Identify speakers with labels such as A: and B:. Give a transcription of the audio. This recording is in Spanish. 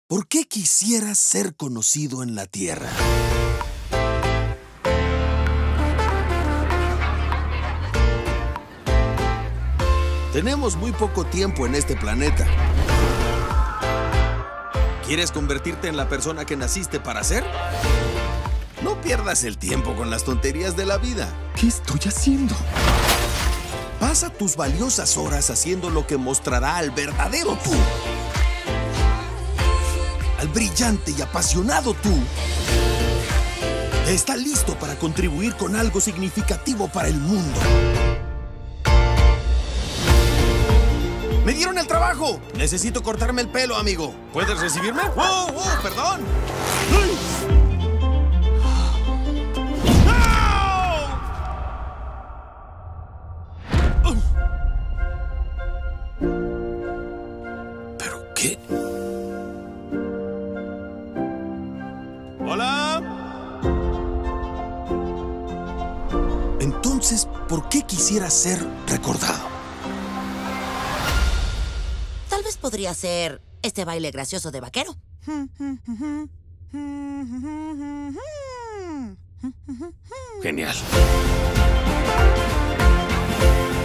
A: ¿Por qué quisieras ser conocido en la Tierra? Tenemos muy poco tiempo en este planeta. ¿Quieres convertirte en la persona que naciste para ser? No pierdas el tiempo con las tonterías de la vida.
B: ¿Qué estoy haciendo?
A: Pasa tus valiosas horas haciendo lo que mostrará al verdadero tú. Al brillante y apasionado tú. Está listo para contribuir con algo significativo para el mundo. ¡Me dieron el trabajo! Necesito cortarme el pelo, amigo. ¿Puedes recibirme? ¡Oh, oh, perdón! ¿Pero qué? ¡Hola! Entonces, ¿por qué quisiera ser recordado?
C: Tal vez podría ser este baile gracioso de vaquero.
A: Genial.